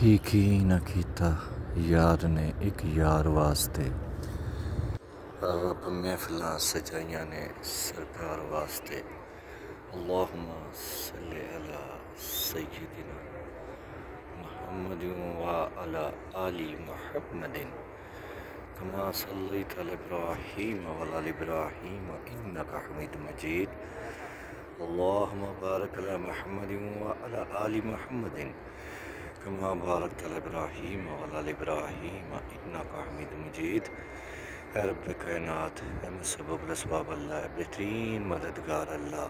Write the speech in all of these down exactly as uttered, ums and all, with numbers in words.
की की न कीता यार ने एक यार वास्ते। रब महफिलां सजाइयां ने सरकार वास्ते। अल्लाहुम्मा सल्ली अला सय्यिदिना मुहम्मदिन व अला आलि मुहम्मदिन कमा सल्लैता अला इब्राहीम व अला इब्राहीम इन्नका हमीदुम मजीद। अल्लाहुम्मा बारिक अला मुहम्मदिन व अला आलि मुहम्मदिन कमा बारकता अला इब्राहीम व अला इब्राहीम इन्नका हमीदुम मजीद। ऐ रब कायनात, ऐ मुसब्बिब असबाब अल्लाह, बेहतरीन मददगार अल्लाह,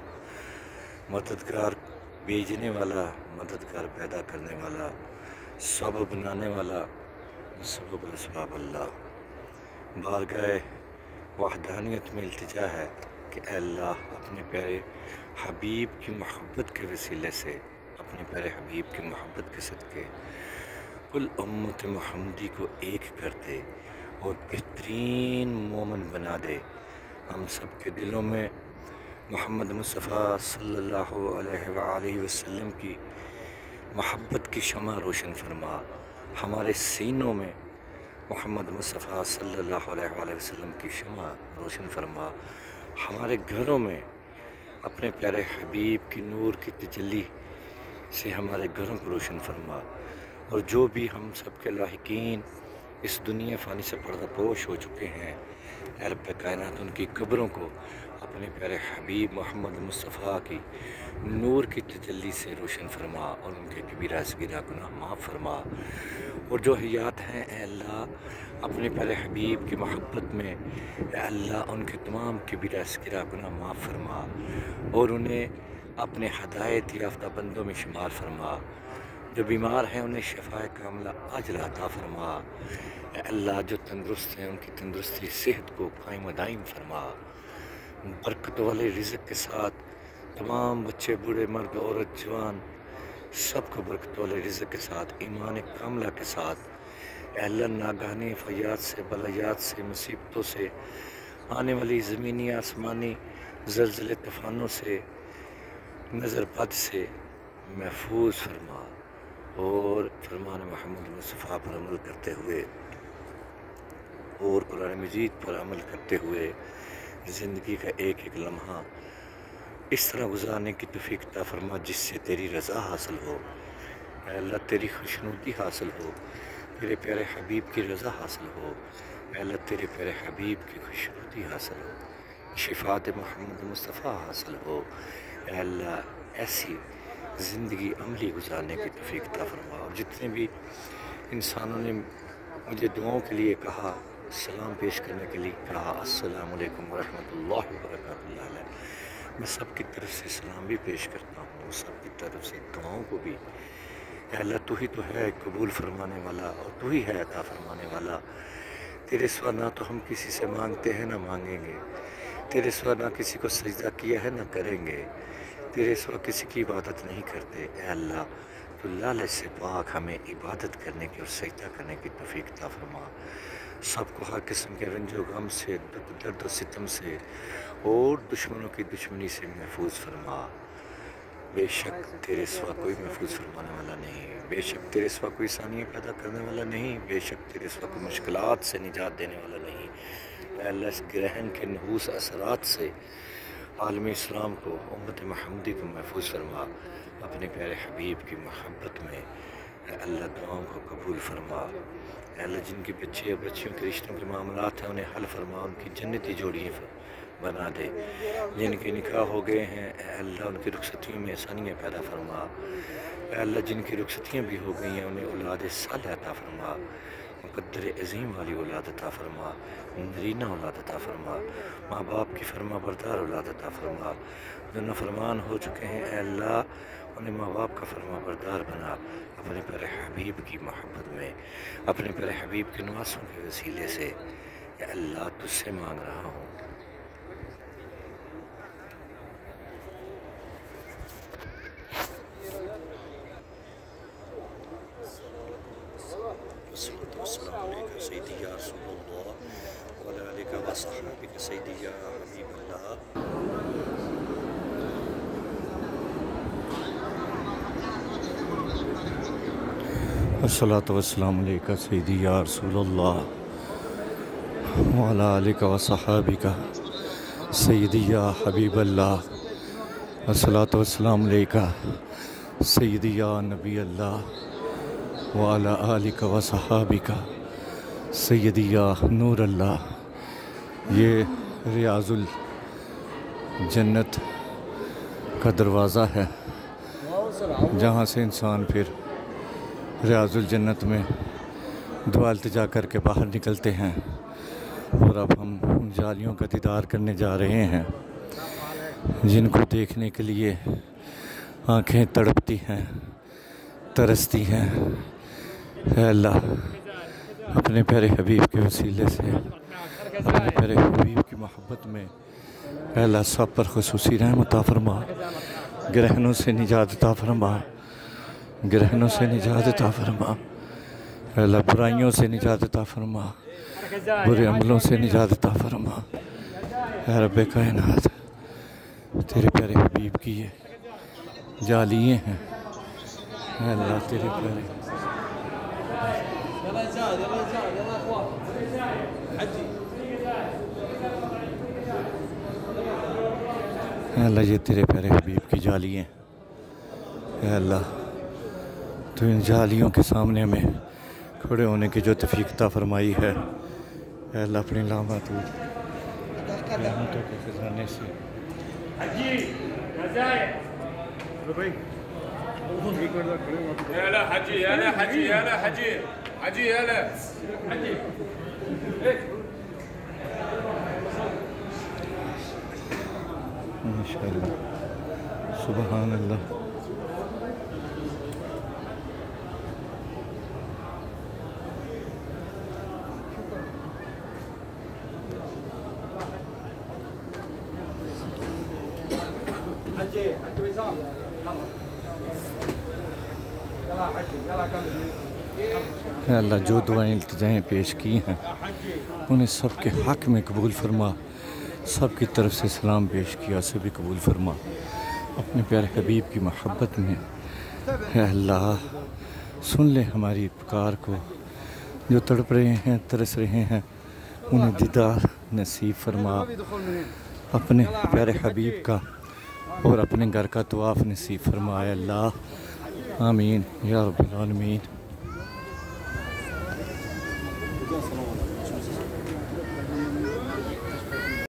मददगार भेजने वाला, मददगार पैदा करने वाला, सबब बनाने वाला, मुसब्बिब असबाब अल्लाह। बारगाह वहदानियत में इल्तिजा है कि ऐ अल्लाह अपने प्यारे हबीब की मोहब्बत के वसीले से, अपने प्यारे हबीब की मोहब्बत के सदके कुल उम्मत मुहम्मदी को एक कर दे और बेहतरीन मोमन बना दे। हम सब के दिलों में मोहम्मद मुस्तफ़ा सल्लल्लाहु अलैहि वसल्लम की मोहब्बत की शमा रोशन फरमा। हमारे सीनों में मोहम्मद मुस्तफ़ा सल्लल्लाहु अलैहि वसल्लम की शमा रोशन फरमा। हमारे घरों में अपने प्यारे हबीब की नूर की तजल्ली से हमारे घरों को रोशन फरमा। और जो भी हम सब के लाहिकीन इस दुनिया फ़ानी से पर्दा पोश हो चुके हैं, ऐ रब कायनात उनकी कब्रों को अपने प्यारे हबीब मोहम्मद मुस्तफ़ा की नूर की तजल्ली से रोशन फरमा और उनके कबीरा सगीरा गुनाह माफ़ फरमा। और जो हयात हैं ऐ अल्लाह अपने प्यारे हबीब की मोहब्बत में, ऐ अल्लाह उनके तमाम कबीरा सगीरा गुनाह माफ़ फरमा और उन्हें अपने हदायत याफ्ता बंदों में शुमार फरमा। जो बीमार हैं उन्हें शफ़ाए कामिला अजल अता फरमा। ऐ अल्लाह जो तंदुरुस्त हैं उनकी तंदुरुस्ती सेहत को कायम दायम फरमा। बरकत वाले रिज़्क़ के साथ तमाम बच्चे, बूढ़े, मर्द, औरत, जवान सबको बरकत वाले रिज़्क़ के साथ, ईमान कामिला के साथ, ऐ अल्लाह नागहानी फ़यात से, बलायात से, मुसीबतों से, आने वाली ज़मीनी आसमानी ज़लज़ले तूफ़ानों से, नज़र बद से महफूज फरमा और फरमान मोहम्मद मुस्तफ़ा पर अमल करते हुए और कुरान मजीद पर अमल करते हुए ज़िंदगी का एक एक लम्हा इस तरह गुजारने की तौफ़ीक़ अता फरमा जिससे तेरी रज़ा हासिल हो। ऐ अल्लाह तेरी खुशनुदी हासिल हो, तेरे प्यारे हबीब की रज़ा हासिल हो। ऐ अल्लाह तेरे प्यारे हबीब की खुशनुदी हासिल हो, शिफ़ात मोहम्मद मुस्तफ़ा हासिल हो। ऐ अल्लाह ऐसी ज़िंदगी अमली गुजारने की तौफ़ीक़ अता फरमा। और जितने भी इंसानों ने मुझे दुआओं के लिए कहा, सलाम पेश करने के लिए कहा, अस्सलामु अलैकुम वरहमतुल्लाहि वबरकातुहू, मैं सब की तरफ से सलाम भी पेश करता हूँ, सब की तरफ से दुआओं को भी। ऐ अल्लाह तू ही तो है कबूल फरमाने वाला और तू ही है अता फरमाने वाला। तेरे सिवा ना तो हम किसी से मांगते हैं ना मांगेंगे, तेरे सिवा ना किसी को सजदा किया है ना करेंगे, तेरे सिवा किसी की इबादत नहीं करते। ऐ अल्लाह तो लालच से पाक हमें इबादत करने की और सजदा करने की तौफ़ीक़ अता फरमा। सबको हर किस्म के रंजो गम से, दुख दर्द और सितम से और दुश्मनों की दुश्मनी से महफूज फरमा। बेशक तेरे सिवा कोई महफूज फरमाने वाला नहीं, बेशक तेरे सिवा कोई सानिया पैदा करने वाला नहीं, बेशक तेरे सिवा कोई मुश्किलात से निजात देने वाला नहीं। ऐ अल्लाह इस ग्रहण के नहूस असरात से आलम इस्लाम को, उम्मत मुहम्मदी को महफूज फरमा। अपने प्यारे हबीब की मोहब्बत में ऐ अल्लाह दुआओं को कबूल फरमा। ऐ अल्लाह जिनके बच्चे या बच्चियों के रिश्तों के मामलात हैं उन्हें हल फरमा, उनकी जन्नती जोड़ियाँ बना दे। जिनके निकाह हो गए हैं ऐ अल्लाह उनकी रुखसतियों में आसानियाँ पैदा फरमा। ऐ अल्लाह जिनकी रुखसतियाँ भी हो गई हैं उन्हें औलाद सालिहा अता फरमा, मुक़द्दर अज़ीम वाली औलाद अता फरमा, नरीना औलाद अता फरमा, माँ बाप की फरमा बरदार औलाद अता फरमा। जो नाफरमान हो चुके हैं ऐ अल्लाह उन्हें माँ बाप का फरमा बरदार बना। अपने प्यारे हबीब की मोहब्बत में, अपने प्यारे हबीब के नवासों के वसीले से ऐ अल्लाह तुझसे मांग रहा हूँ। सैयदी या रसूलल्लाह व अला आलिका व सहाबिका सैयदी या हबीबल्लाह। الصلاۃ والسلام علیکہ سیدی یا رسول اللہ وعلی آلک و صحابک سیدی یا حبیب اللہ الصلاۃ والسلام علیکہ سیدی یا نبی اللہ وعلی آلک و صحابک سیدی یا نور اللہ۔ یہ ریاض الجنت کا دروازہ ہے جہاں سے انسان پھر ریاض الجنت میں دعا التجا کر کے باہر نکلتے ہیں، اور اب ہم ان جالیوں کا دیدار کرنے جا رہے ہیں جن کو دیکھنے کے لیے آنکھیں تڑپتی ہیں، ترستی ہیں۔ اے اللہ اپنے پیارے حبیب کے وسیلے سے، اپنے پیارے حبیب کی محبت میں اے اللہ سب پر خصوصی رحم عطا فرما، گرہنوں سے نجات عطا فرما، گرہنوں سے نجات عطا فرما، اے اللہ برائیوں سے نجات عطا فرما، برے عملوں سے نجات عطا فرما۔ اے رب کائنات تیرے پیارے حبیب کی یہ جالیے ہیں، اے اللہ تیرے پیارے اے اللہ یہ تیرے پیارے حبیب کی جالیاں ہیں۔ اے اللہ تو ان جالیوں کے سامنے میں کھڑے ہونے کی جو توفیق عطا فرمائی ہے، اے اللہ اپنی لامحدود رحمتوں کے خزانے سے انشاءاللہ سبحان اللہ۔ اے اللہ جو دعائیں التجائیں پیش کی ہیں انہیں سب کے حق میں قبول فرما، سب کی طرف سے سلام پیش کیا سے بھی قبول فرما، اپنے پیارے حبیب کی محبت میں اے اللہ سن لے ہماری پکار کو، جو تڑپ رہے ہیں ترس رہے ہیں انہیں دیدار نصیب فرما، اپنے پیارے حبیب کا اور اپنے گھر کا طواف نصیب فرما اے اللہ، آمین یا رب العالمین۔